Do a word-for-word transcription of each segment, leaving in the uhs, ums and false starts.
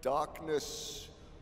Darkness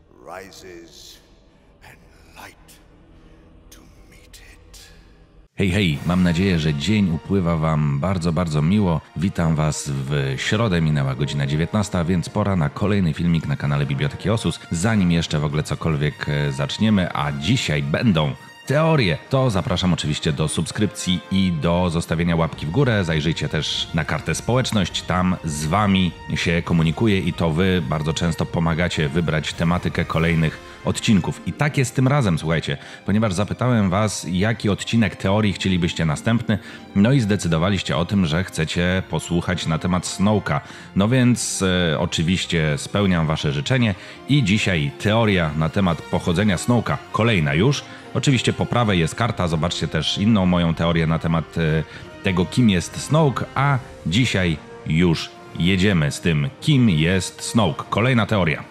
rises and light to meet it. Hej, hej, mam nadzieję, że dzień upływa wam bardzo, bardzo miło. Witam was w środę, minęła godzina dziewiętnasta, więc pora na kolejny filmik na kanale Biblioteki Osus. Zanim jeszcze w ogóle cokolwiek zaczniemy, a dzisiaj będą teorie, to zapraszam oczywiście do subskrypcji i do zostawienia łapki w górę. Zajrzyjcie też na kartę społeczność, tam z wami się komunikuję i to wy bardzo często pomagacie wybrać tematykę kolejnych odcinków. I tak jest tym razem, słuchajcie, ponieważ zapytałem was, jaki odcinek teorii chcielibyście następny, no i zdecydowaliście o tym, że chcecie posłuchać na temat Snoke'a. No więc e, oczywiście spełniam wasze życzenie i dzisiaj teoria na temat pochodzenia Snoke'a, kolejna już. Oczywiście po prawej jest karta, zobaczcie też inną moją teorię na temat e, tego, kim jest Snoke, a dzisiaj już jedziemy z tym, kim jest Snoke. Kolejna teoria.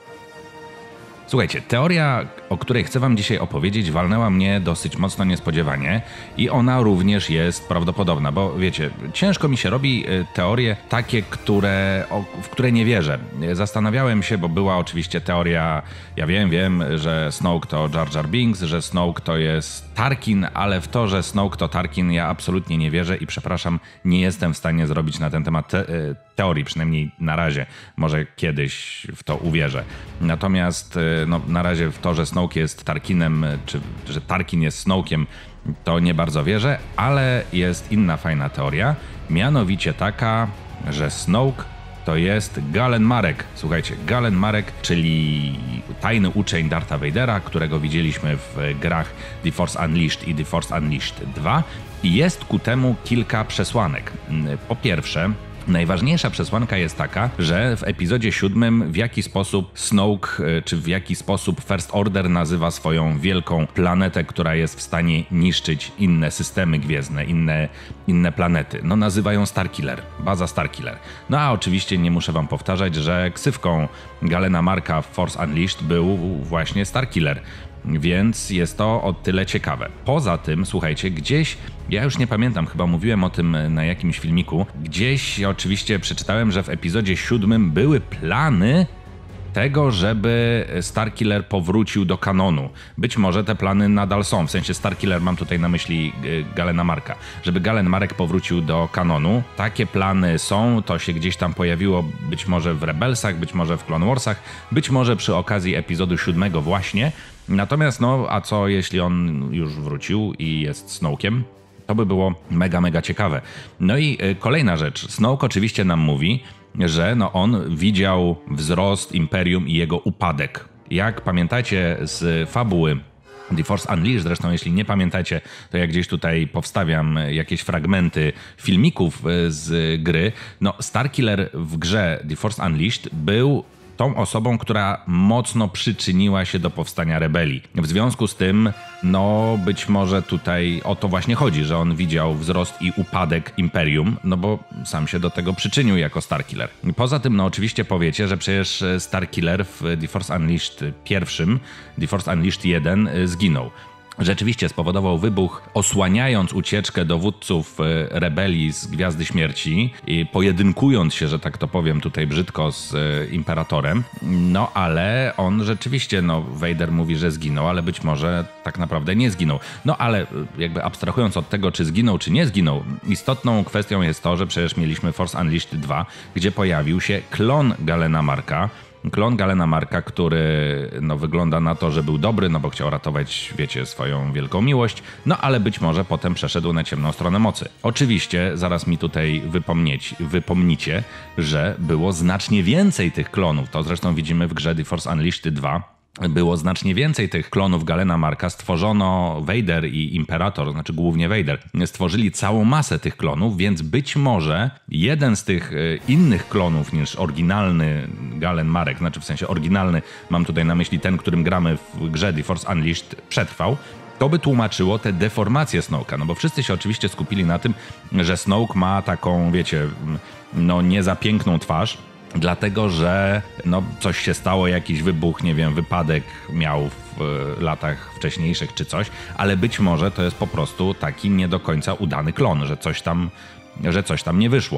Słuchajcie, teoria, o której chcę wam dzisiaj opowiedzieć, walnęła mnie dosyć mocno niespodziewanie i ona również jest prawdopodobna, bo wiecie, ciężko mi się robi teorie takie, które, o, w które nie wierzę. Zastanawiałem się, bo była oczywiście teoria, ja wiem, wiem, że Snoke to Jar Jar Binks, że Snoke to jest Tarkin, ale w to, że Snoke to Tarkin, ja absolutnie nie wierzę i przepraszam, nie jestem w stanie zrobić na ten temat te teorii, przynajmniej na razie. Może kiedyś w to uwierzę. Natomiast no, na razie w to, że Snoke jest Tarkinem, czy że Tarkin jest Snoke'iem, to nie bardzo wierzę, ale jest inna fajna teoria, mianowicie taka, że Snoke to jest Galen Marek. Słuchajcie, Galen Marek, czyli tajny uczeń Dartha Vadera, którego widzieliśmy w grach The Force Unleashed i The Force Unleashed dwa i jest ku temu kilka przesłanek. Po pierwsze, najważniejsza przesłanka jest taka, że w epizodzie siódmym w jaki sposób Snoke, czy w jaki sposób First Order nazywa swoją wielką planetę, która jest w stanie niszczyć inne systemy gwiezdne, inne, inne planety. No nazywają Starkiller, baza Starkiller. No a oczywiście nie muszę wam powtarzać, że ksywką Galena Marka w Force Unleashed był właśnie Starkiller. Więc jest to o tyle ciekawe. Poza tym, słuchajcie, gdzieś, ja już nie pamiętam, chyba mówiłem o tym na jakimś filmiku, gdzieś oczywiście przeczytałem, że w epizodzie siódmym były plany tego, żeby Starkiller powrócił do kanonu. Być może te plany nadal są, w sensie Starkiller mam tutaj na myśli Galena Marka. Żeby Galen Marek powrócił do kanonu. Takie plany są, to się gdzieś tam pojawiło być może w Rebelsach, być może w Clone Warsach, być może przy okazji epizodu siódmego właśnie. Natomiast no, a co jeśli on już wrócił i jest Snoke'iem? To by było mega, mega ciekawe. No i y, kolejna rzecz. Snoke oczywiście nam mówi, że no, on widział wzrost Imperium i jego upadek. Jak pamiętacie z fabuły The Force Unleashed, zresztą jeśli nie pamiętacie, to ja gdzieś tutaj powstawiam jakieś fragmenty filmików z gry. No, Starkiller w grze The Force Unleashed był tą osobą, która mocno przyczyniła się do powstania rebelii. W związku z tym, no być może tutaj o to właśnie chodzi, że on widział wzrost i upadek Imperium, no bo sam się do tego przyczynił jako Starkiller. Poza tym, no oczywiście powiecie, że przecież Starkiller w The Force Unleashed pierwszym, The Force Unleashed jeden zginął. Rzeczywiście spowodował wybuch, osłaniając ucieczkę dowódców rebelii z Gwiazdy Śmierci i pojedynkując się, że tak to powiem tutaj brzydko, z Imperatorem. No ale on rzeczywiście, no Vader mówi, że zginął, ale być może tak naprawdę nie zginął. No ale jakby abstrahując od tego, czy zginął, czy nie zginął, istotną kwestią jest to, że przecież mieliśmy Force Unleashed dwa, gdzie pojawił się klon Galena Marka, Klon Galena Marka, który no, wygląda na to, że był dobry, no bo chciał ratować, wiecie, swoją wielką miłość, no ale być może potem przeszedł na ciemną stronę mocy. Oczywiście, zaraz mi tutaj wypomnieć, wypomnicie, że było znacznie więcej tych klonów. To zresztą widzimy w grze The Force Unleashed dwa. Było znacznie więcej tych klonów Galena Marka, stworzono Vader i Imperator, znaczy głównie Vader, stworzyli całą masę tych klonów, więc być może jeden z tych innych klonów niż oryginalny Galen Marek, znaczy w sensie oryginalny, mam tutaj na myśli ten, którym gramy w grze The Force Unleashed, przetrwał. To by tłumaczyło te deformacje Snoke'a, no bo wszyscy się oczywiście skupili na tym, że Snoke ma taką, wiecie, no nie za piękną twarz, dlatego, że no, coś się stało, jakiś wybuch, nie wiem, wypadek miał w y, latach wcześniejszych czy coś, ale być może to jest po prostu taki nie do końca udany klon, że coś tam, że coś tam nie wyszło.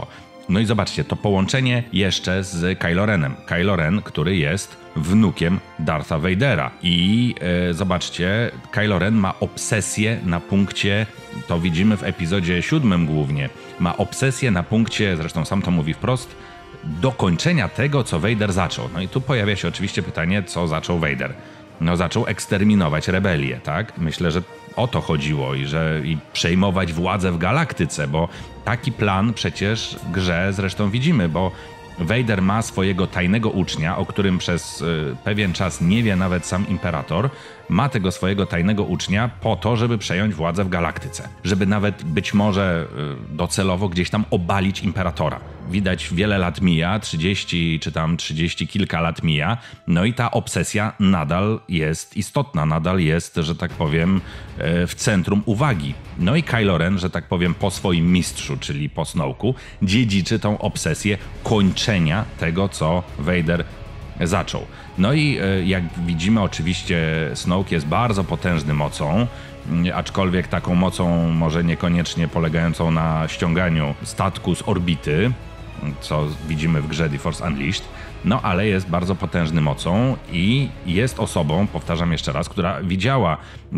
No i zobaczcie, to połączenie jeszcze z Kylo Renem. Kylo Ren, który jest wnukiem Dartha Vadera. I e, zobaczcie, Kylo Ren ma obsesję na punkcie, to widzimy w epizodzie siódmym głównie, ma obsesję na punkcie, zresztą sam to mówi wprost, dokończenia tego, co Vader zaczął. No i tu pojawia się oczywiście pytanie, co zaczął Vader. No zaczął eksterminować rebelię, tak? Myślę, że o to chodziło i że i przejmować władzę w galaktyce, bo taki plan przecież w grze zresztą widzimy, bo Vader ma swojego tajnego ucznia, o którym przez y, pewien czas nie wie nawet sam Imperator. Ma tego swojego tajnego ucznia po to, żeby przejąć władzę w galaktyce. Żeby nawet być może y, docelowo gdzieś tam obalić Imperatora. Widać, wiele lat mija, trzydzieści czy tam trzydzieści kilka lat mija, no i ta obsesja nadal jest istotna, nadal jest, że tak powiem, y, w centrum uwagi. No i Kylo Ren, że tak powiem, po swoim mistrzu, czyli po Snoke'u, dziedziczy tą obsesję kończenia tego, co Vader zaczął. No i jak widzimy, oczywiście Snoke jest bardzo potężny mocą, aczkolwiek taką mocą może niekoniecznie polegającą na ściąganiu statku z orbity, co widzimy w grze The Force Unleashed, no ale jest bardzo potężny mocą i jest osobą, powtarzam jeszcze raz, która widziała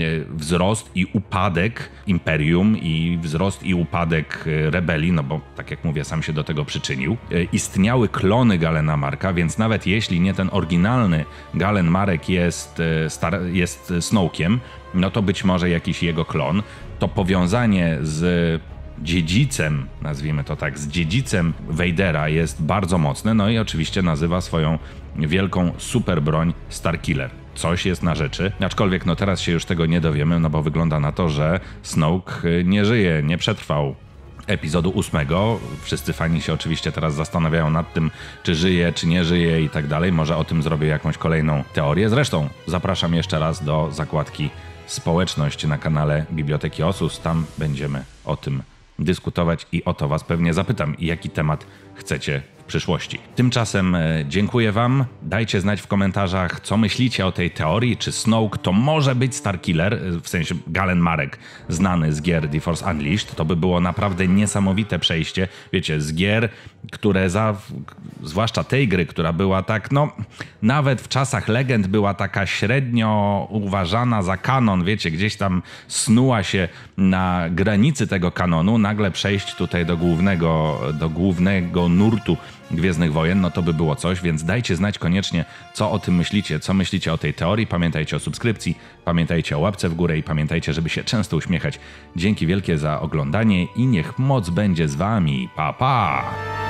wzrost i upadek Imperium i wzrost i upadek rebelii, no bo tak jak mówię, sam się do tego przyczynił. Istniały klony Galena Marka, więc nawet jeśli nie ten oryginalny Galen Marek jest, star- jest Snoke'iem, no to być może jakiś jego klon. To powiązanie z dziedzicem, nazwijmy to tak, z dziedzicem Vadera jest bardzo mocne, no i oczywiście nazywa swoją wielką superbroń Starkiller. Coś jest na rzeczy, aczkolwiek no teraz się już tego nie dowiemy, no bo wygląda na to, że Snoke nie żyje, nie przetrwał epizodu ósmego. Wszyscy fani się oczywiście teraz zastanawiają nad tym, czy żyje, czy nie żyje i tak dalej. Może o tym zrobię jakąś kolejną teorię. Zresztą zapraszam jeszcze raz do zakładki Społeczność na kanale Biblioteki Osus. Tam będziemy o tym dyskutować i o to was pewnie zapytam, jaki temat chcecie w przyszłości. Tymczasem dziękuję wam. Dajcie znać w komentarzach, co myślicie o tej teorii, czy Snoke to może być Starkiller, w sensie Galen Marek, znany z gier The Force Unleashed. To by było naprawdę niesamowite przejście, wiecie, z gier, które za, zwłaszcza tej gry, która była tak, no, nawet w czasach legend była taka średnio uważana za kanon, wiecie, gdzieś tam snuła się na granicy tego kanonu, nagle przejść tutaj do głównego, do głównego nurtu Gwiezdnych Wojen, no to by było coś, więc dajcie znać koniecznie, co o tym myślicie, co myślicie o tej teorii. Pamiętajcie o subskrypcji, pamiętajcie o łapce w górę i pamiętajcie, żeby się często uśmiechać. Dzięki wielkie za oglądanie i niech moc będzie z wami. Pa, pa!